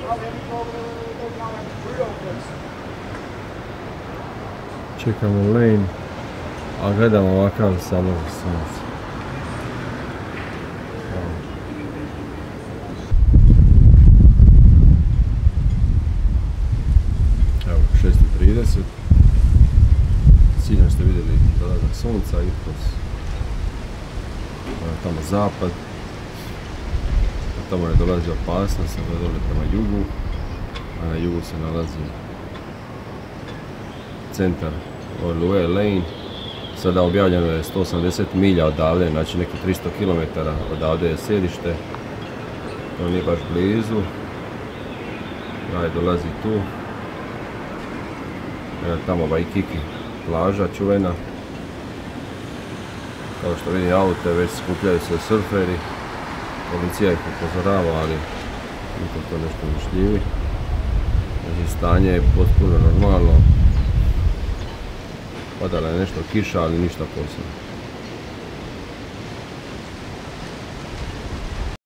Čekamo lane, a gledamo ovakav salon sunce. Evo, 6:30. Sinoć ste vidjeli dolazak sunca, jutros tamo zapad. Tamo ne dolazi opasnost, sad dole prema jugu, a na jugu se nalazi centar Orlue Lane. Sada objavljeno je 180 milja odavde, znači neki 300 km odavde je sjedište. To nije baš blizu. Raj dolazi tu. Evo tamo Waikiki plaža čuvena. Kao što vidim aute, već skupljaju se surferi. Policija ih upozorava, ali nikom to nešto ne šljivi. Znači stanje je potpuno normalno. Padala je nešto kiša, ali ništa posebno.